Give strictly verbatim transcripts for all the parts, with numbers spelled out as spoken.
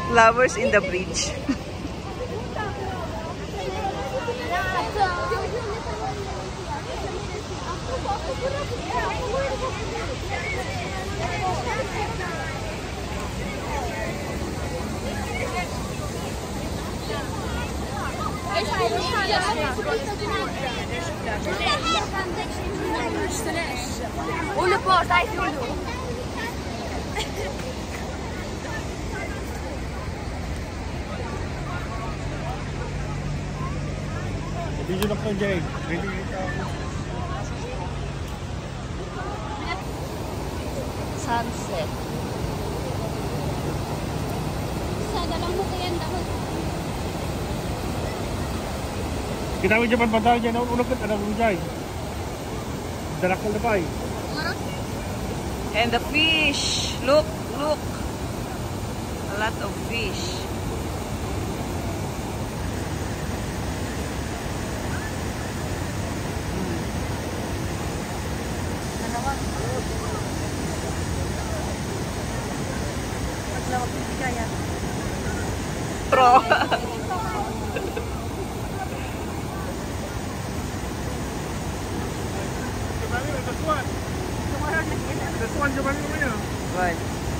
Flowers in the bridge. قولوا بورت عايز تقولوا Video na po, Jay. Sunset. Sana lang mo kaya dapat. Kita mo dyan pantay dyan. Unang ka tanong mo dyan. Darakal na pa eh. And the fish. Look, look. A lot of fish. Pro. Right.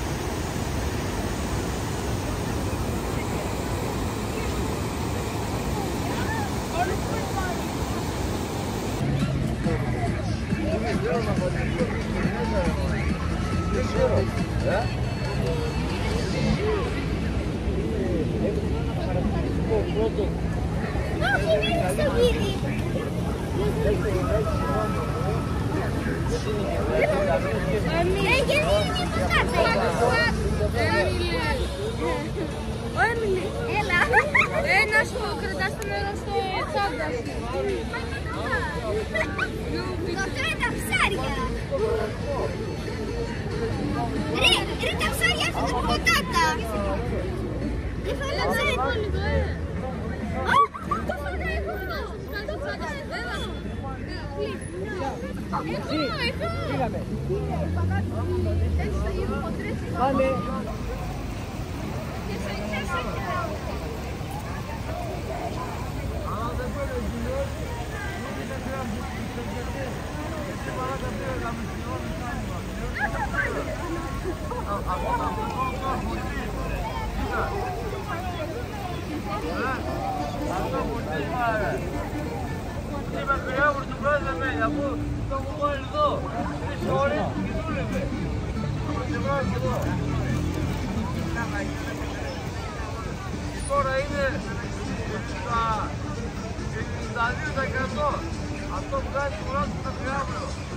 Ένα σου κρατάς το νερό στο τσάντα σου. Αυτό είναι τα ψάρια. Ρε, ρε τα ψάρια αυτά τα ποτάτα. Δεν θέλω να ψάρια υπόλοιπο, ε. Α, το φάγα εγώ. Το φάγα εδώ. Εδώ, εδώ. Πάμε. Τώρα είναι στα ενενήντα δύο τοις εκατό. Αυτό που κάνει τη φορά του στο τριάμβριο.